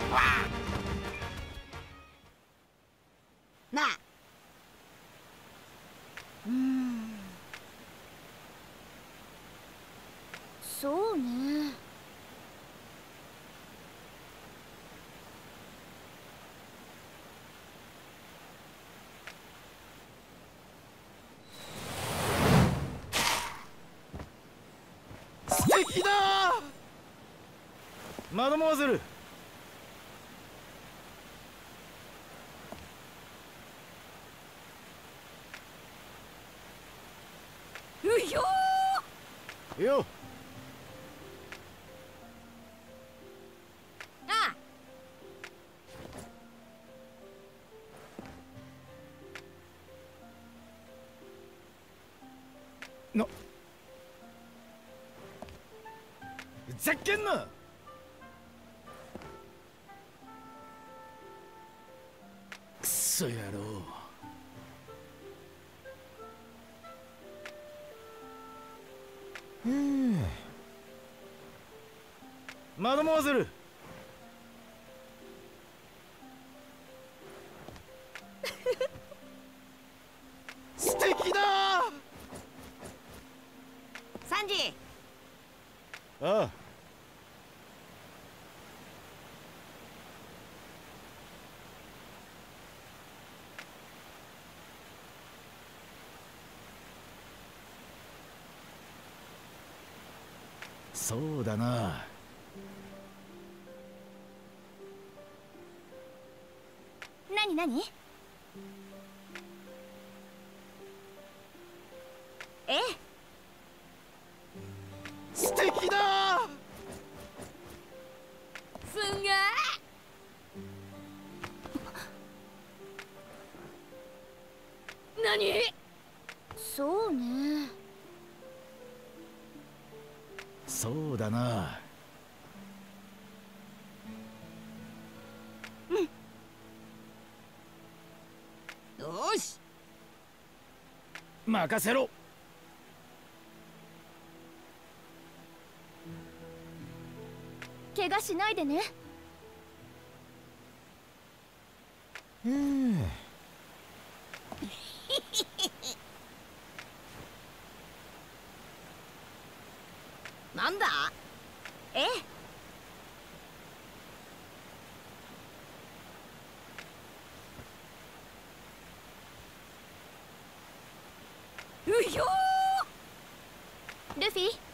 なあ。 そうね。 素敵だマドモアゼル。 うひょー。 よああ。 なざっけんな。くそ野郎。マドモアゼル。素敵だサンジ。 ああ。そうだな。 なになに。ええ。 素敵だすんげえ。なに。そうね。 そうだな。 よし。 任せろ。 怪我しないでね。 なんだ。 ええ。うひょー。ルフィ。